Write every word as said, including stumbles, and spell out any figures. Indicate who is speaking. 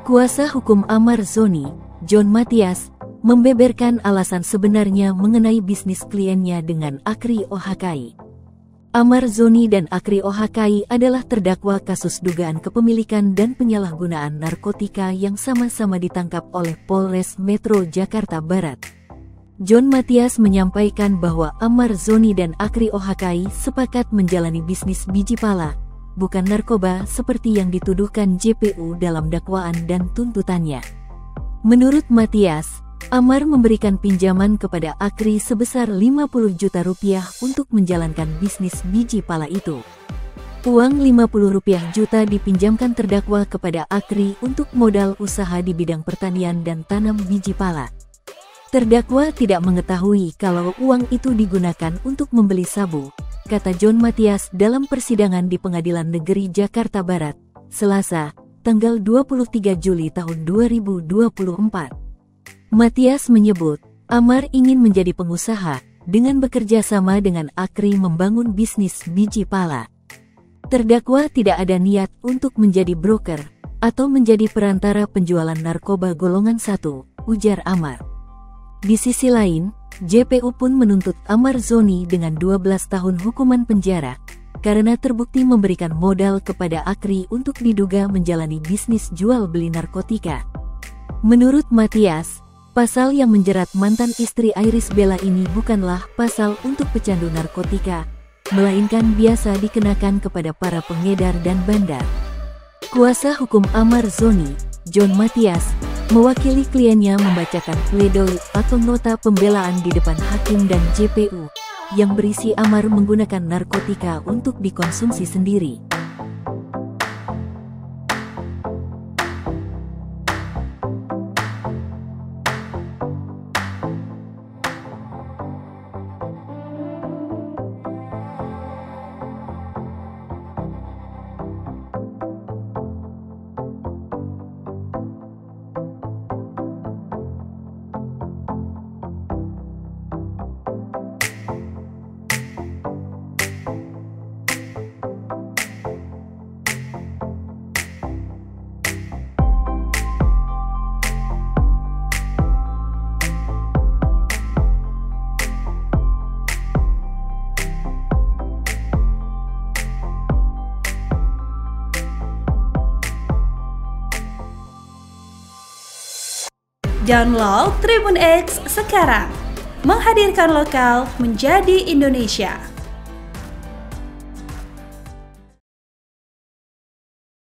Speaker 1: Kuasa hukum Amar Zoni, John Matias, membeberkan alasan sebenarnya mengenai bisnis kliennya dengan Akri Ohakai. Amar Zoni dan Akri Ohakai adalah terdakwa kasus dugaan kepemilikan dan penyalahgunaan narkotika yang sama-sama ditangkap oleh Polres Metro Jakarta Barat. John Matias menyampaikan bahwa Amar Zoni dan Akri Ohakai sepakat menjalani bisnis biji pala, bukan narkoba seperti yang dituduhkan J P U dalam dakwaan dan tuntutannya. Menurut Matias, Amar memberikan pinjaman kepada Akri sebesar lima puluh juta rupiah untuk menjalankan bisnis biji pala itu. Uang lima puluh juta rupiah dipinjamkan terdakwa kepada Akri untuk modal usaha di bidang pertanian dan tanam biji pala. Terdakwa tidak mengetahui kalau uang itu digunakan untuk membeli sabu, kata John Matias dalam persidangan di Pengadilan Negeri Jakarta Barat, Selasa, tanggal dua puluh tiga Juli tahun dua ribu dua puluh empat. Matias menyebut, Amar ingin menjadi pengusaha, dengan bekerja sama dengan Akri membangun bisnis biji pala. Terdakwa tidak ada niat untuk menjadi broker, atau menjadi perantara penjualan narkoba golongan satu, ujar Amar. Di sisi lain, J P U pun menuntut Amar Zoni dengan dua belas tahun hukuman penjara, karena terbukti memberikan modal kepada Akri untuk diduga menjalani bisnis jual-beli narkotika. Menurut Matias, pasal yang menjerat mantan istri Iris Bella ini bukanlah pasal untuk pecandu narkotika, melainkan biasa dikenakan kepada para pengedar dan bandar. Kuasa hukum Amar Zoni, John Matias, mewakili kliennya membacakan pledoi atau nota pembelaan di depan hakim dan J P U, yang berisi Amar menggunakan narkotika untuk dikonsumsi sendiri.
Speaker 2: Download Tribun X sekarang, menghadirkan lokal menjadi Indonesia.